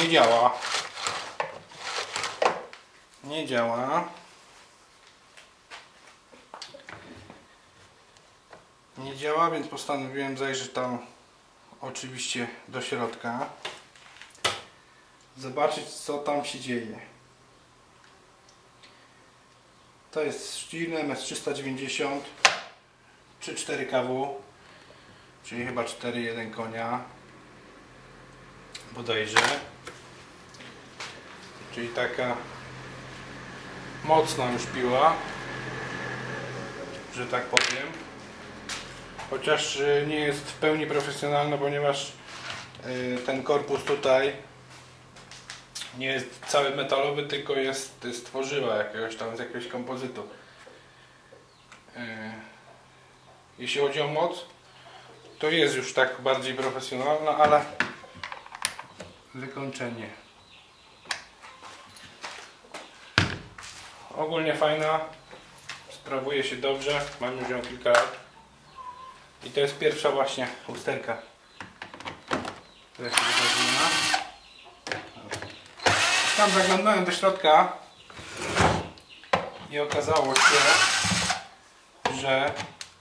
nie działa. Nie działa. Nie działa, więc postanowiłem zajrzeć tam oczywiście do środka. Zobaczyć, co tam się dzieje. To jest Stihl MS390 3.4 kW, czyli chyba 4,1 konia bodajże, czyli taka mocna już piła, że tak powiem, chociaż nie jest w pełni profesjonalna, ponieważ ten korpus tutaj nie jest cały metalowy, tylko jest z tworzywa jakiegoś tam, z jakiegoś kompozytu. Jeśli chodzi o moc, to jest już tak bardziej profesjonalna, ale wykończenie ogólnie fajna, sprawuje się dobrze, mam już ją kilka lat i to jest pierwsza właśnie usterka, która się wydarzyła. Tam zaglądałem do środka i okazało się, że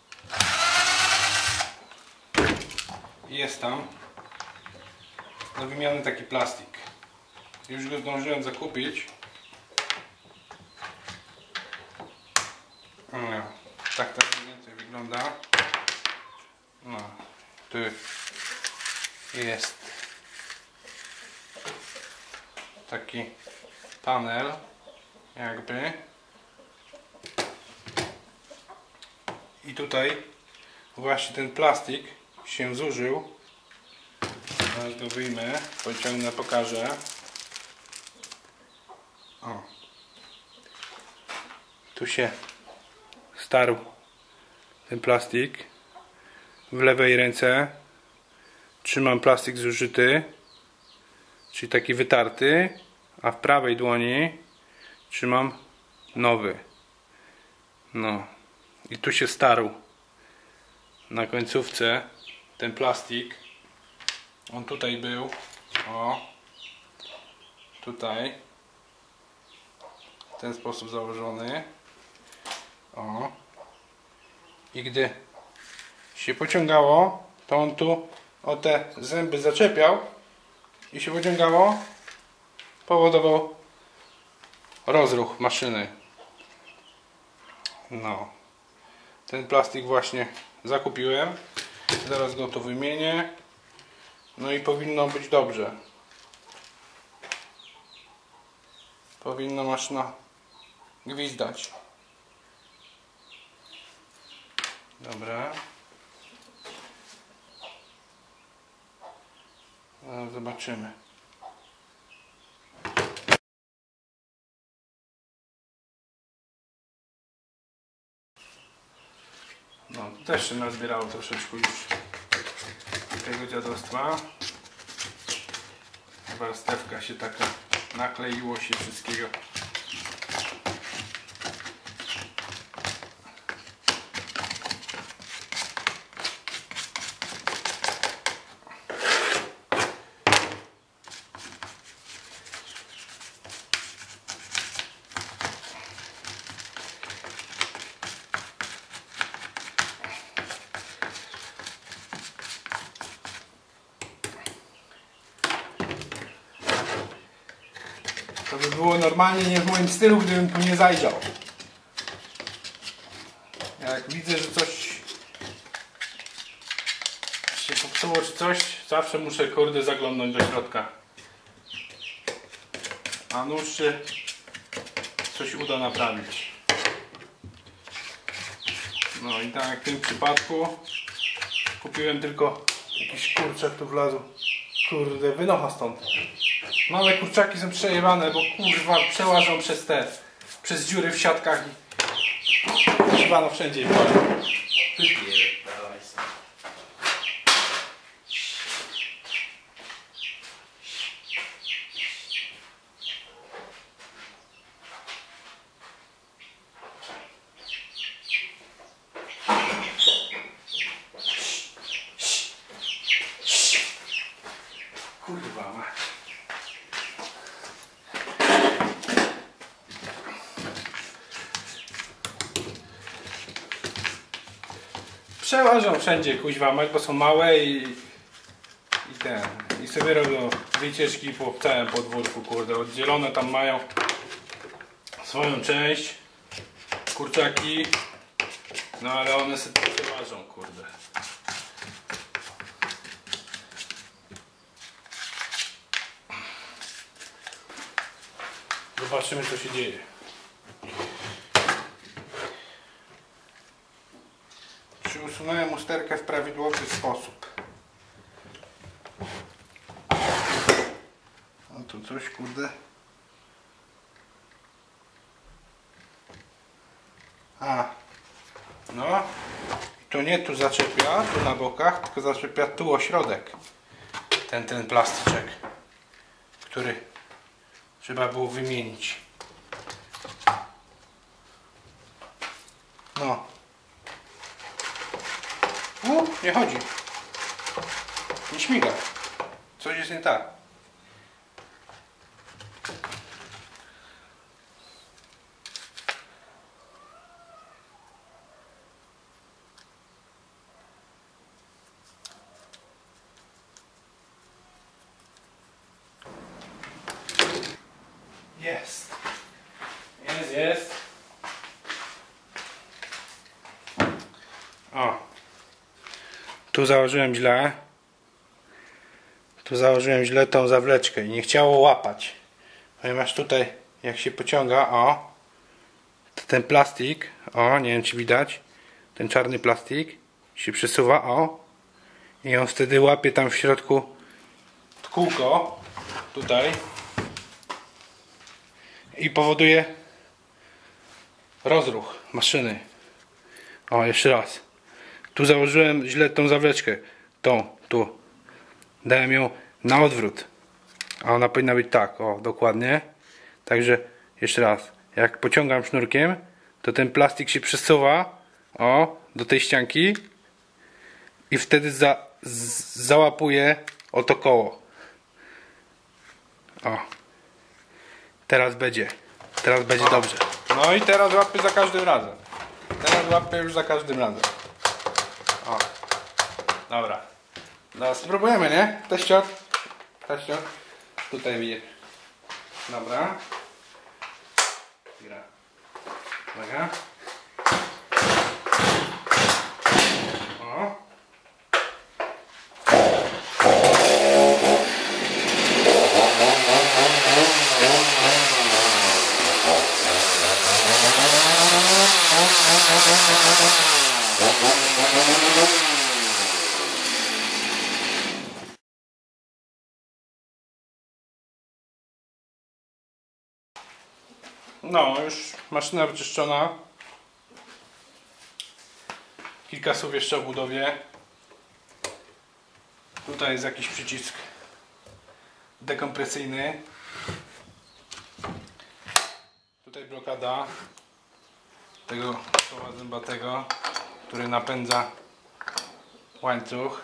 jest tam do wymiany taki plastik. Już go zdążyłem zakupić. No, tak to mniej więcej wygląda. No, tu jest taki panel jakby i tutaj właśnie ten plastik się zużył. Teraz go wyjmę, pociągnę, pokażę. O. Tu się starł ten plastik. W lewej ręce trzymam plastik zużyty, czyli taki wytarty, a w prawej dłoni trzymam nowy. No i tu się starł na końcówce ten plastik. On tutaj był, o, tutaj w ten sposób założony, o, i gdy się pociągało, to on tu o te zęby zaczepiał i się pociągało, powodował rozruch maszyny. No, ten plastik właśnie zakupiłem, zaraz go tu wymienię. No i powinno być dobrze. Powinna maszyna gwizdać. Dobra. Zaraz zobaczymy. No, to też się nazbierało troszeczkę już tego dziadostwa. Warstewka się taka, nakleiło się wszystkiego. To by było normalnie nie w moim stylu, gdybym tu nie zajrzał. Jak widzę, że coś się popsuło czy coś, zawsze muszę, kurde, zaglądnąć do środka. A nuż się coś uda naprawić. No i tak jak w tym przypadku kupiłem tylko jakiś kurczak tu wlazł. Kurde, wynocha stąd. Małe kurczaki są przejebane, bo kurwa przełażą przez dziury w siatkach i kurwa no wszędzie im wolno. Kurwa mać. przełażą wszędzie kuźwa, bo są małe i sobie robią wycieczki po całym podwórku, kurde, oddzielone tam mają swoją część, kurczaki, no ale one sobie przełażą, kurde. Zobaczymy, co się dzieje. Czy usunąłem usterkę w prawidłowy sposób? No tu coś, kurde. No. To nie tu zaczepia, tu na bokach, tylko zaczepia tu o środek. Ten plastyczek, który trzeba było wymienić. No. Nie chodzi. Nie śmiga. Coś jest nie tak. Jest. Jest. O. Tu założyłem źle. Tu założyłem źle tą zawleczkę i nie chciało łapać. Ponieważ tutaj jak się pociąga, o, to ten plastik, o, nie wiem czy widać, ten czarny plastik się przesuwa, o, i on wtedy łapie tam w środku kółko, tutaj, i powoduje rozruch maszyny. O, jeszcze raz. Tu założyłem źle tą zawleczkę. Tu. Dałem ją na odwrót. A ona powinna być tak, o, dokładnie. Także, jeszcze raz. Jak pociągam sznurkiem, to ten plastik się przesuwa, o, do tej ścianki i wtedy załapuje o to koło. O. Teraz będzie dobrze. No i teraz łapy za każdym razem. Teraz łapy już za każdym razem. O. Dobra. Teraz spróbujemy, nie? Teścior. Tutaj widzisz. Dobra. Gra. Uwaga. O. No, już maszyna wyczyszczona. Kilka słów jeszcze o budowie. Tutaj jest jakiś przycisk dekompresyjny. Tutaj blokada tego koła zębatego, który napędza łańcuch.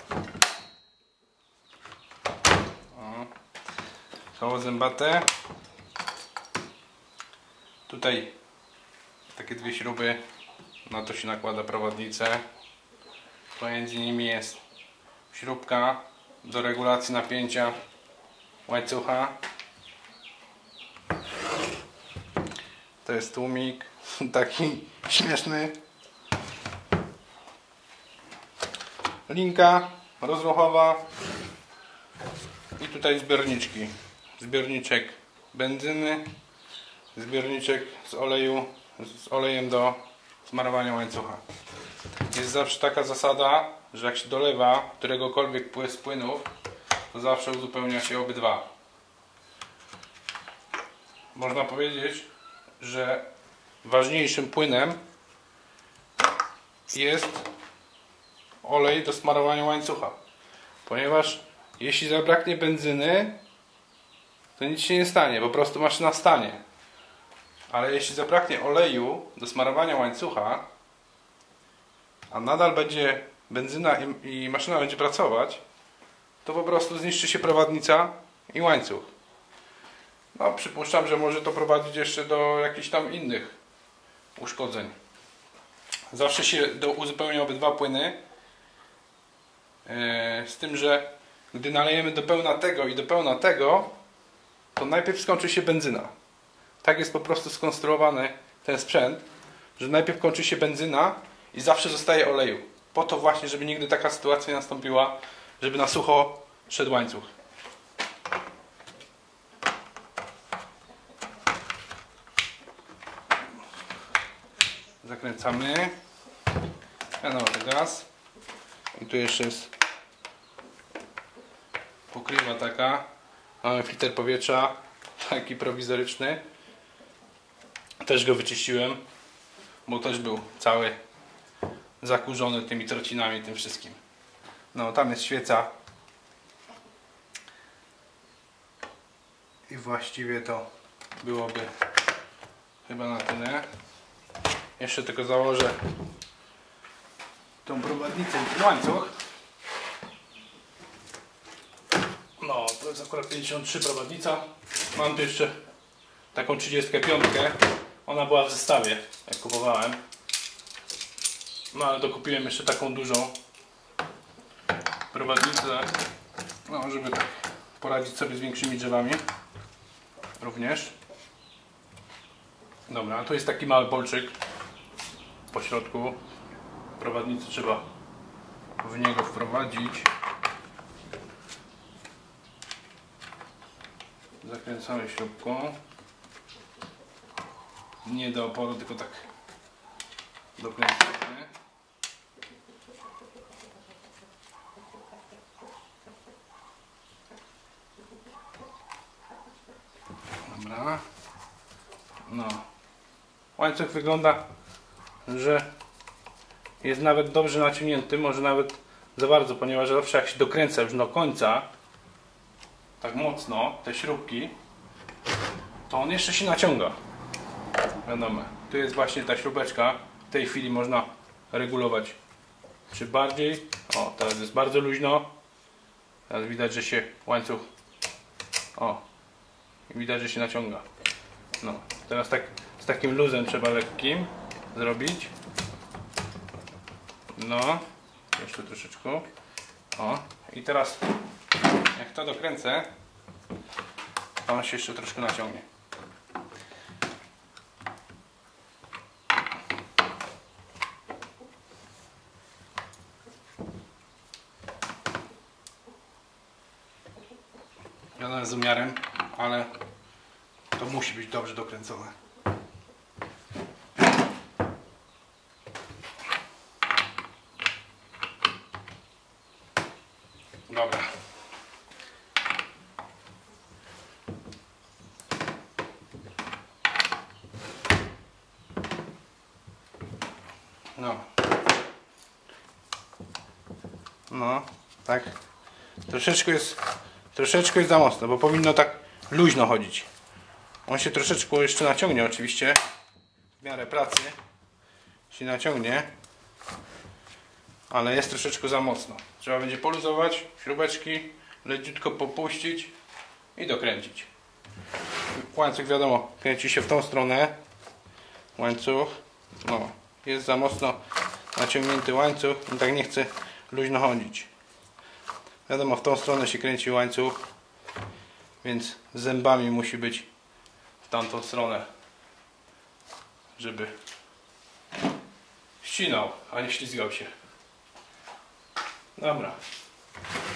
O. Koło zębate. Tutaj takie dwie śruby, na to się nakłada prowadnicę. Pomiędzy nimi jest śrubka do regulacji napięcia łańcucha. To jest tłumik, taki śmieszny. Linka rozruchowa i tutaj zbiorniczki. Zbiorniczek benzyny, zbiorniczek z olejem do smarowania łańcucha. Jest zawsze taka zasada, że jak się dolewa któregokolwiek z płynów, to zawsze uzupełnia się obydwa. Można powiedzieć, że ważniejszym płynem jest olej do smarowania łańcucha, ponieważ jeśli zabraknie benzyny, to nic się nie stanie, po prostu maszyna stanie. Ale jeśli zabraknie oleju do smarowania łańcucha, a nadal będzie benzyna i maszyna będzie pracować, to po prostu zniszczy się prowadnica i łańcuch. No, przypuszczam, że może to prowadzić jeszcze do jakichś tam innych uszkodzeń. Zawsze się uzupełnia obydwa płyny. Z tym, że gdy nalejemy do pełna tego i do pełna tego, to najpierw skończy się benzyna. Tak jest po prostu skonstruowany ten sprzęt, że najpierw kończy się benzyna i zawsze zostaje oleju. Po to właśnie, żeby nigdy taka sytuacja nie nastąpiła, żeby na sucho szedł łańcuch. Zakręcamy. Wiadomo, gaz. I tu jeszcze jest pokrywa taka. Mamy filtr powietrza, taki prowizoryczny. Też go wyczyściłem, bo też był cały zakurzony tymi trocinami, tym wszystkim. No, tam jest świeca. I właściwie to byłoby chyba na tyle. Jeszcze tylko założę tą prowadnicę i łańcuch. No, to jest akurat 53 prowadnica. Mam tu jeszcze taką 35. Ona była w zestawie, jak kupowałem. No, ale dokupiłem jeszcze taką dużą prowadnicę, no, żeby tak poradzić sobie z większymi drzewami. Również. Dobra, tu jest taki mały bolczyk po środku. Prowadnicę trzeba w niego wprowadzić. Zakręcamy śrubką. Nie do oporu, tylko tak dokręcamy. Dobra. No. Łańcuch wygląda, że jest nawet dobrze naciągnięty, może nawet za bardzo, ponieważ zawsze jak się dokręca już do końca, tak mocno, te śrubki, to on jeszcze się naciąga. Wiadomo, tu jest właśnie ta śrubeczka, w tej chwili można regulować, czy bardziej, o, teraz jest bardzo luźno, teraz widać, że się łańcuch, o, widać, że się naciąga. No, teraz tak z takim luzem trzeba lekkim zrobić. No, jeszcze troszeczkę. O, i teraz jak to dokręcę, to on się jeszcze troszkę naciągnie. Wiadomo, z umiarem, ale to musi być dobrze dokręcone. Dobra. No. No, tak. Troszeczkę jest za mocno, bo powinno tak luźno chodzić. On się troszeczkę jeszcze naciągnie oczywiście. W miarę pracy się naciągnie. Ale jest troszeczkę za mocno. Trzeba będzie poluzować śrubeczki, leciutko popuścić i dokręcić. Łańcuch, wiadomo, kręci się w tą stronę. Łańcuch, no, jest za mocno naciągnięty łańcuch i tak nie chce luźno chodzić. Wiadomo, w tą stronę się kręci łańcuch, więc zębami musi być w tamtą stronę, żeby ścinał, a nie ślizgał się. Dobra.